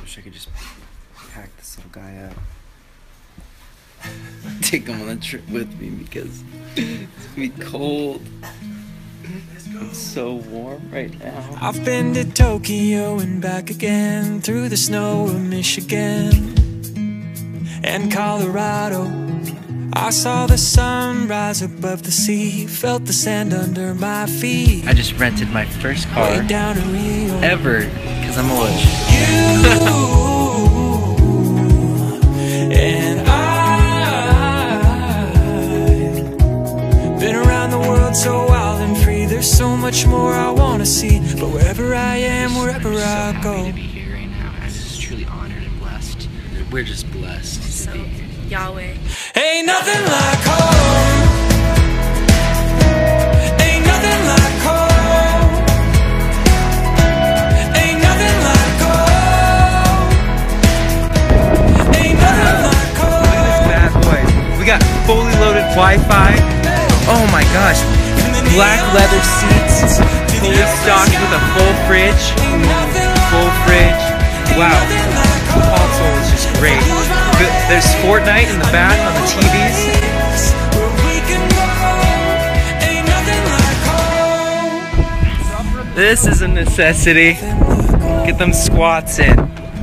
wish I could just pack this little guy up. Take him on a trip with me because it's gonna be cold. It's so warm right now. I've been to Tokyo and back again, through the snow of Michigan and Colorado. I saw the sun rise above the sea, felt the sand under my feet. I just rented my first car ever because I'm old. And I've been around the world so wild and free. There's so much more I want to see, but wherever I am, wherever I go. I'm so happy to be here right now. I'm just truly honored and blessed. We're just blessed to be here. Yahweh. Ain't nothing like home. Ain't nothing like home. Ain't nothing like home. Ain't nothing like home. Look at this bad boy. We got fully loaded Wi-Fi. Oh my gosh. Black leather seats. Fully stocked with a full fridge. Full fridge. Wow. The console is just great. There's Fortnite in the back on the TVs. This is a necessity. Get them squats in.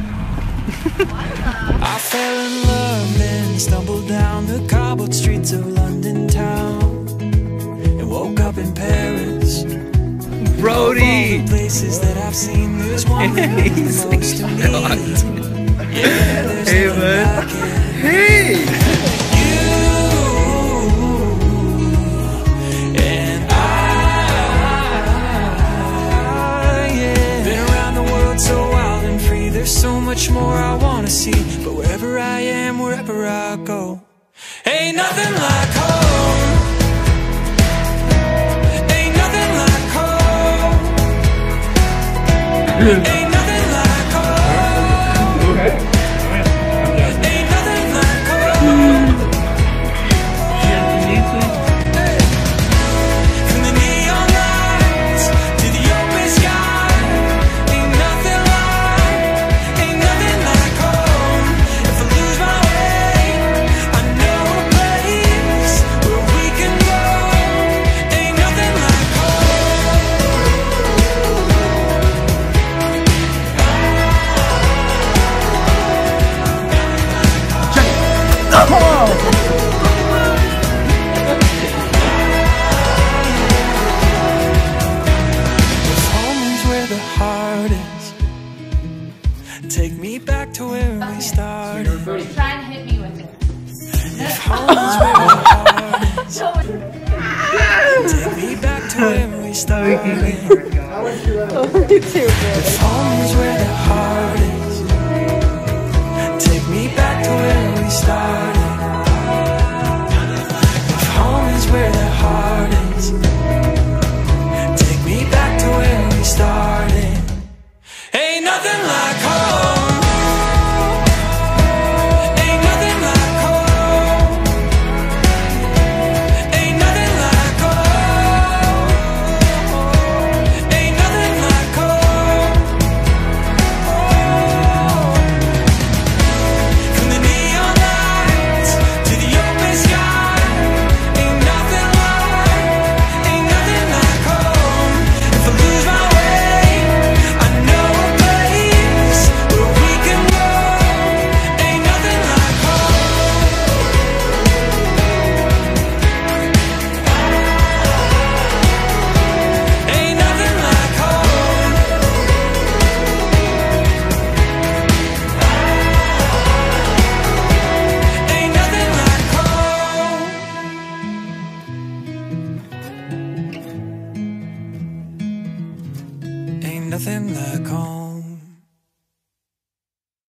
I fell in love and stumbled down the cobbled streets of London town and woke up in Paris. Brody! Of all the places that I've seen, there's one that means the most to me. Yeah, hey, man. Hey! You and I, yeah. Been around the world so wild and free. There's so much more I want to see, but wherever I am, wherever I go, ain't nothing like home. Ain't nothing like home. Ain't nothing like home. Okay. Ain't nothing like home. From the neon lights to the open sky, ain't nothing like home. If I lose my way, I know a place where we can go. Ain't nothing like If home is where the heart is, take me back to where we started. Brody, try and hit me with it. If home is where the heart is, take me back to where we started. If home is where the heart is, take me back to where we started. If home is where the heart is, take me back to where we started. Ain't nothing like home. Ain't nothing like home. Ain't nothing like home. Ain't nothing like home. From the neon lights to the open sky, ain't nothing like home. If I lose my way, I know a place where we can go. Ain't nothing like home. Ain't nothing like home. Ain't nothing like home. Ain't nothing like home.